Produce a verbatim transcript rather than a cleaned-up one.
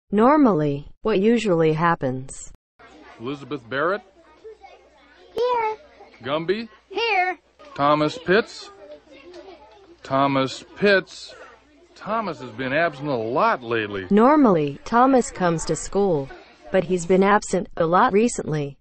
Normally, what usually happens? Elizabeth Barrett, Here. Gumby, Here. Thomas Pitts. Thomas Pitts. Thomas has been absent a lot lately. Normally, Thomas comes to school, but he's been absent a lot recently.